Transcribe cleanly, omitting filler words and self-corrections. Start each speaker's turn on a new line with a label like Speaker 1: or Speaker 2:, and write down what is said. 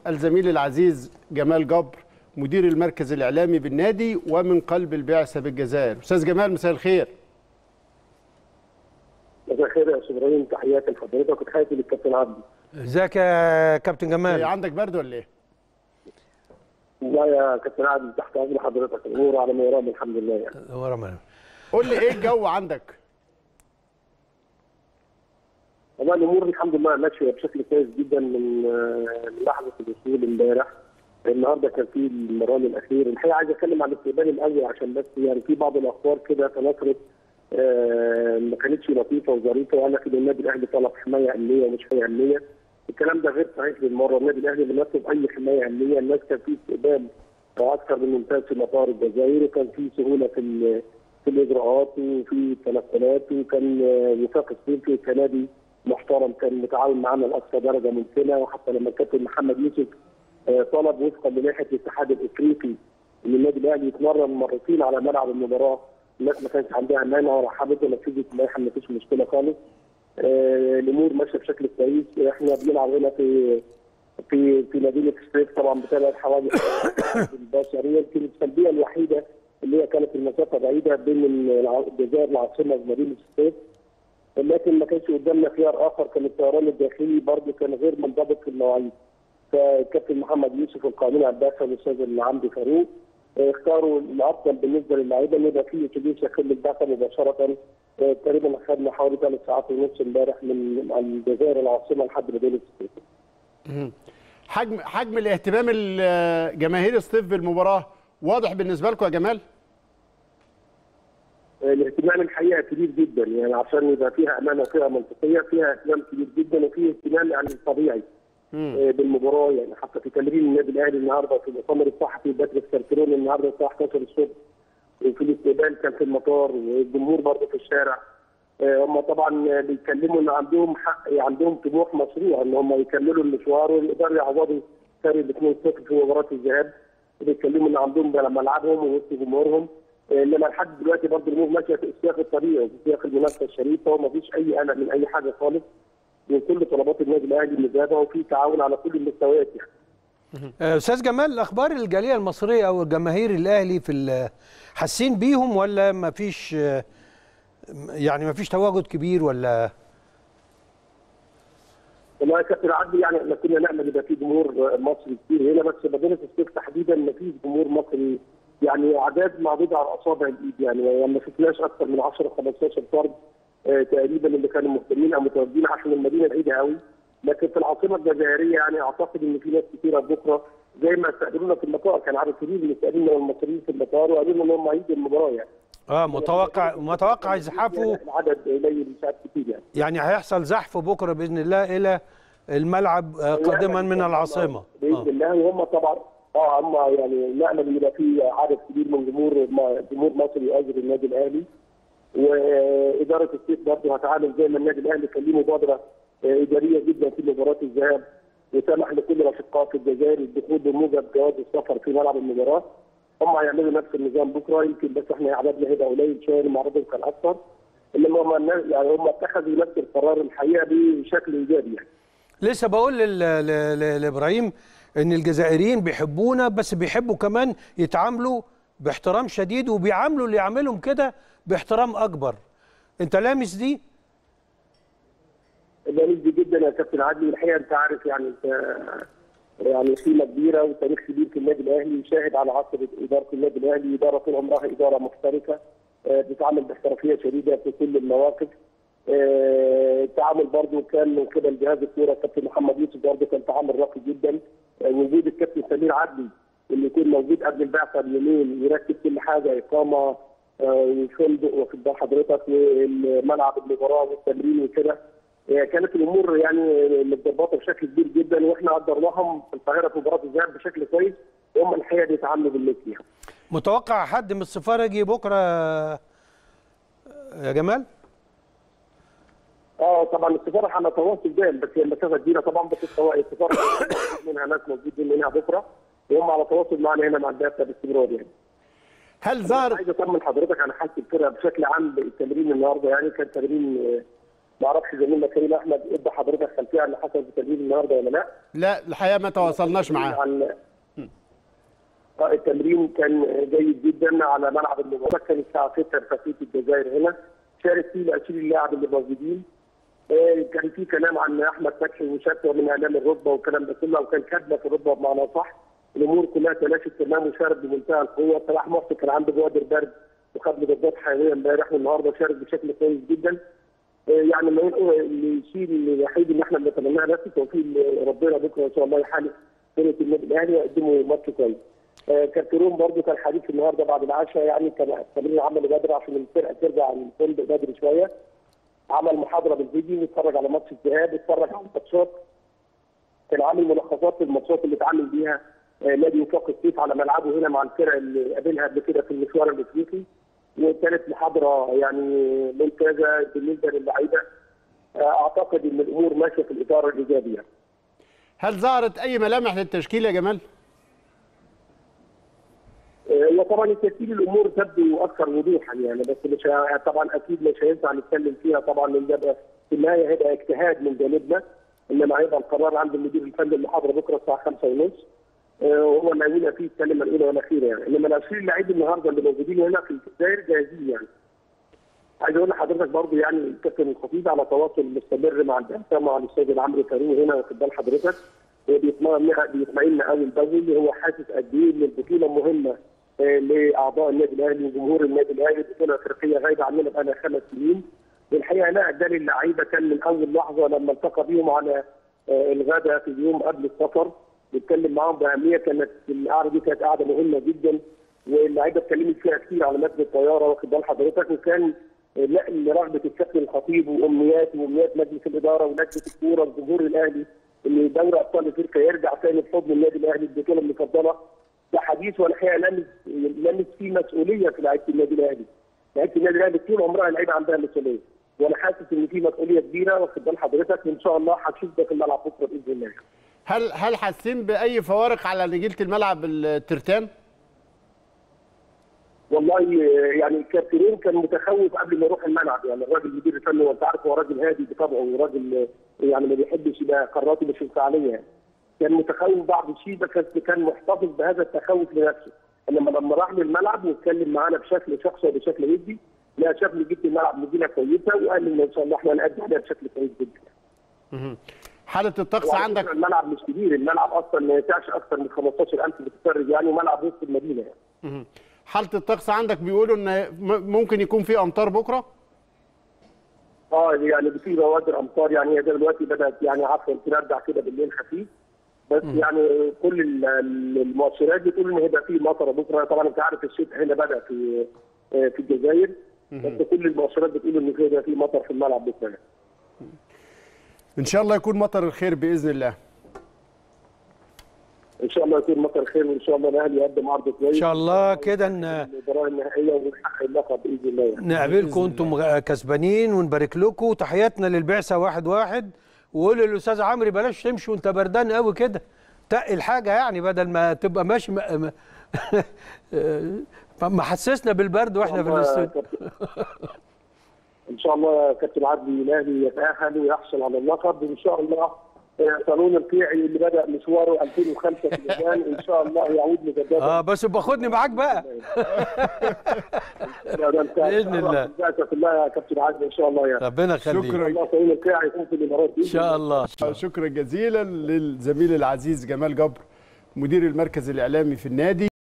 Speaker 1: الزميل العزيز جمال جبر مدير المركز الإعلامي بالنادي ومن قلب البعثة بالجزائر. أستاذ جمال مساء الخير.
Speaker 2: مساء الخير يا أستاذ إبراهيم، تحياتي لحضرتك وتحياتي للكابتن عبدي.
Speaker 3: ازيك يا كابتن جمال؟
Speaker 1: عندك برد ولا ايه؟
Speaker 2: لا يا كابتن عبدي، تحت امر حضرتك، الامور على ما يرام الحمد لله يعني.
Speaker 1: قول لي ايه الجو عندك؟
Speaker 2: والله الامور الحمد لله ماشيه بشكل كويس جدا من لحظه الوصول امبارح. النهارده كان في المران الاخير، الحقيقه عايز اتكلم عن الاستقبال الاول عشان بس يعني في بعض الاخبار كده تناثرت ما كانتش لطيفه وظريفه، وقال لك ان النادي الاهلي طلب حمايه امنيه ومش حمايه امنيه. الكلام ده غير صحيح بالمره، النادي الاهلي لم يطلب اي حمايه امنيه، الناس كان في استقبال اكثر من ممتاز في مطار الجزائر، وكان في سهوله في الاجراءات وفي التنقلات، وكان وفاق الصيفي كنادي محترم كان متعاون معنا لاقصى درجه ممكنه. وحتى لما الكابتن محمد يوسف طلب وفقا للائحه الاتحاد الافريقي ان النادي الاهلي يتمرن مرتين على ملعب المباراه، الناس ما كانش عندها مانع ورحبت ونفذت اللائحه، ما فيش مشكله خالص. الامور ماشيه بشكل كويس. احنا بنلعب هنا في مدينه الصيف، طبعا بتابع حوالي البشريه. يمكن السلبيه الوحيده اللي هي كانت المسافه بعيده بين الجزائر العاصمه ومدينه الصيف، لكن ما كانش قدامنا خيار اخر، كان الطيران الداخلي برضه كان غير منضبط في المواعيد. فالكابتن محمد يوسف والقائمين على البعثه والاستاذ العمدي فاروق اختاروا الافضل بالنسبه للاعيبه ان يبقى في اتوبيس يخل البعثه مباشره. تقريبا اخذنا حوالي 3 ساعات ونص امبارح من الجزائر العاصمه لحد مدينه الصيف.
Speaker 1: حجم الاهتمام الجماهير الصيف بالمباراه واضح بالنسبه لكم يا جمال؟
Speaker 2: الاهتمام الحقيقه كبير جدا، يعني عشان يبقى فيها امانه وفيها منطقيه، فيها اهتمام كبير جدا وفيه اهتمام يعني طبيعي بالمباراه. يعني حتى في تمرين النادي الاهلي النهارده في المؤتمر الصحفي بدر السرترون النهارده الساعه 11 الصبح، وفي الاستقبال كان في المطار والجمهور برضه في الشارع. هم طبعا بيتكلموا ان عندهم حق، عندهم طموح مشروع ان هم يكملوا المشوار ويقدروا يعوضوا فرق ال 2-0 في مباراه الذهاب. بيتكلموا ان عندهم ملعبهم ووسط جمهورهم، انما لحد دلوقتي برضه الامور ماشيه في السياق الطبيعي وفي سياق المنافسه الشريفه، ومفيش اي قلق من اي حاجه خالص، وكل طلبات النادي الاهلي مجابه وفي تعاون على كل المستويات يعني.
Speaker 3: استاذ جمال، اخبار الجاليه المصريه او الجماهير الاهلي حاسين بيهم ولا مفيش، يعني مفيش تواجد كبير ولا؟
Speaker 2: والله يا كابتن عبدي، يعني احنا كنا نامل يبقى في جمهور مصري كتير هنا، بس مدينه الصيف تحديدا مفيش جمهور مصري، يعني اعداد معدوده على اصابع الايد، يعني ما شفناش اكثر من 10 15 فرد تقريبا اللي كانوا مهتمين او متواجدين عشان المدينه بعيده قوي. لكن في العاصمه الجزائريه يعني اعتقد ان في ناس كثيره بكره زي ما استقبلونا في المطار، كان عدد كبير من استقبلنا المصريين في المطار وقالوا لنا ان هم هيجوا المباراه يعني.
Speaker 3: متوقع يزحفوا
Speaker 2: العدد قليل مش عارف كتير يعني
Speaker 3: هيحصل زحف بكره باذن الله الى الملعب قادما من العاصمه
Speaker 2: باذن الله. وهم طبعا هم يعني نامل يبقى في عدد كبير من جمهور مصري يؤازر النادي الاهلي، واداره الصيف برضه هتعامل زي ما النادي الاهلي كان ليه مبادره اداريه جدا في مباراه الذهاب، وسمح لكل الاشقاء في الجزائر الدخول بموجب جواز السفر في ملعب المباراه. هم هيعملوا نفس النظام بكره، يمكن بس احنا عددنا هيبقى قليل شويه لما عددهم كان اكثر، انما هم اتخذوا نفس القرار الحقيقه بشكل ايجابي يعني.
Speaker 3: لسه بقول لابراهيم ان الجزائريين بيحبونا، بس بيحبوا كمان يتعاملوا باحترام شديد، وبيعاملوا اللي يعملهم كده باحترام اكبر. انت لامس دي؟
Speaker 2: لامس دي جدا يا كابتن عادل. الحقيقه انت عارف يعني يعني قيمه كبيره وتاريخ كبير في النادي الاهلي، يشاهد على عصر اداره النادي الاهلي، اداره طول عمرها اداره محترفه بتتعامل باحترافيه شديده في كل المواقف. التعامل برضه كان من قبل جهاز الكوره الكابتن محمد يوسف برضه كان تعامل راقي جدا. وجود الكابتن سمير عدلي اللي يكون موجود قبل البعثه بيومين يرتب كل حاجه، اقامه وفندق واخد بال حضرتك والملعب المباراه والتمرين وكده، كانت الامور يعني متظبطه بشكل كبير جدا، واحنا قدرناهم في القاهره في مباراه الذهاب بشكل كويس، وهم الحقيقه بيتعاملوا بالمثل يعني.
Speaker 3: متوقع حد من السفاره يجي بكره يا جمال؟
Speaker 2: طبعا السفاره هنتواصل دايما، بس هي المسافه كبيره طبعا، بس السفاره منها ناس موجودين منها بكره، وهم على تواصل معنا هنا مع البعثه باستمرار يعني.
Speaker 1: هل ظهر؟
Speaker 2: عايز اطمن حضرتك على حاله الفرقه بشكل عام. التمرين النهارده يعني كان تمرين ما اعرفش زميلنا كريم احمد ادى حضرتك خلفيه عن اللي حصل في التمرين النهارده ولا لا؟
Speaker 1: لا الحقيقه ما تواصلناش معاه.
Speaker 2: التمرين كان جيد جدا على ملعب المباراه، كان الساعه 6 بتوقيت الجزائر هنا، شارك فيه ال 20 لاعب اللي موجودين. كان في كلام عن احمد فتحي وشكوى من الام الركبه والكلام ده كله، وكان كدمه في الركبه بمعنى صح. الامور كلها تلاشت تمام وشارك بمنتهى القوه. صلاح محسن كان عنده بوادر برد وخد مضادات حيويه امبارح، والنهارده شارك بشكل كويس جدا. يعني الشيء الوحيد اللي احنا بنتمناه بس توفيق ربنا بكره ان شاء الله يحالف فرقه النادي الاهلي ويقدموا ماتش كويس. كابتن برضه كان حديث النهارده بعد العشاء، يعني كان تمرين عمل بدري عشان الفرقه ترجع الفندق بدري شويه. عمل محاضره بالفيديو واتفرج على ماتش الذهاب واتفرج على الماتشات. كان عامل ملخصات للماتشات اللي اتعامل بيها نادي وفاق السيف على ملعبه هنا مع الفرق اللي قابلها قبل كده في المشوار الافريقي. وكانت محاضره يعني ممتازه بالنسبه للعيبه. اعتقد ان الامور ماشيه في الاطار الايجابي يعني.
Speaker 1: هل ظهرت اي ملامح للتشكيل يا جمال؟
Speaker 2: هو طبعا الترتيب الامور تبدو اكثر وضوحا يعني، بس مش طبعا اكيد مش هينفع نتكلم فيها طبعا، لان ده في النهايه هيبقى اجتهاد من جانبنا، انما هيبقى القرار عند المدير الفني المحاضره بكره الساعه 5:30 وهو اللي هيقول فيه الكلمه الاولى والاخيره يعني. انما ال 20 لعيب النهارده اللي موجودين هنا في الجزائر جاهزين يعني. عايز اقول لحضرتك برضه يعني الكابتن الخطيب على تواصل مستمر مع البعثه مع الاستاذ العمري فاروق هنا، واخد بال حضرتك، بيطمئن اول باول. هو حاسس قد ايه ان البطوله مهمه لاعضاء النادي الاهلي وجمهور النادي الاهلي. بطوله افريقيه غايبه عننا بقى لها 5 سنين. والحقيقه لا ادى للعيبه كان من اول لحظه لما التقى بيهم على الغداء في اليوم قبل السفر بيتكلم معاهم باهميه. كانت القعده دي كانت قعده مهمه جدا، واللعيبه اتكلمت فيها كتير على متن الطياره، واخد بال حضرتك. وكان رغبه الكابتن الخطيب وامنيات مجلس الاداره ولجنه الكوره وجمهور الاهلي ان دوري ابطال افريقيا يرجع تاني في حضن النادي الاهلي البطوله المفضله. ده حديث والحقيقه لمس فيه مسؤوليه في لعيبه النادي الاهلي. لعيبه النادي الاهلي طول عمرها لعيبه عندها مسؤوليه، وانا حاسس ان في مسؤوليه كبيره، واخد بال حضرتك، وان شاء الله هتشوف ده في الملعب بكره باذن الله.
Speaker 1: هل حاسين باي فوارق على نجيله الملعب الترتان؟
Speaker 2: والله يعني كابتن كان متخوف قبل ما يروح الملعب، يعني الراجل المدير الفني وانت عارف هو راجل هادي بطبعه وراجل يعني ما بيحبش يبقى قراراته مش انفعاليه يعني. كان متخوف بعض الشيء ده، كان محتفظ بهذا التخوف لنفسه. انما لما راح للملعب واتكلم معانا بشكل شخصي وبشكل ودي، لا شاف نجيله الملعب نجيله كويسه، وقال ان شاء الله احنا هنأدي عليها بشكل كويس جدا.
Speaker 1: حاله الطقس عندك؟
Speaker 2: الملعب مش كبير، الملعب اصلا ما يسعش اكثر من 15,000 متفرج يعني، وملعب وسط المدينه يعني.
Speaker 1: حاله الطقس عندك بيقولوا ان ممكن يكون في امطار بكره؟
Speaker 2: يعني في بوادر امطار يعني، هي دلوقتي بدات يعني عفوا ترجع كده بالليل خفيف، بس يعني كل المؤشرات بتقول ان هيبقى في مطر بكره. طبعا انت عارف الشتاء هنا بدا في الجزائر، بس كل المؤشرات بتقول ان هيبقى في مطر في الملعب بكره.
Speaker 1: ان شاء الله يكون مطر الخير باذن الله.
Speaker 2: ان شاء الله يكون مطر خير، وان شاء الله الاهلي يقدم عرض كويس
Speaker 3: ان شاء الله كده
Speaker 2: المباراه النهائيه ونحقق اللقب باذن الله يعني.
Speaker 3: نقابلكم انتم كسبانين ونبارك لكم. تحياتنا للبعثه 1-1. وقول للاستاذ عمرو بلاش تمشي وانت بردان قوي كده، تقل حاجه يعني بدل ما تبقى ماشي ما حسسنا بالبرد واحنا في الاستوديو.
Speaker 2: ان شاء الله كابتن عدلي الاهلي يتاهل ويحصل على اللقب، وان شاء الله صالون القيعي اللي بدا مشواره 2005 في اليابان ان شاء الله يعود مجددا.
Speaker 3: بس باخدني معاك بقى. باذن الله.
Speaker 2: كلها يا كابتن عادل ان شاء الله يعني.
Speaker 3: ربنا يخليك.
Speaker 2: شكرا. الله صالون القيعي يكون في الامارات
Speaker 3: ان شاء الله.
Speaker 1: شكرا جزيلا للزميل العزيز جمال جبر مدير المركز الاعلامي في النادي.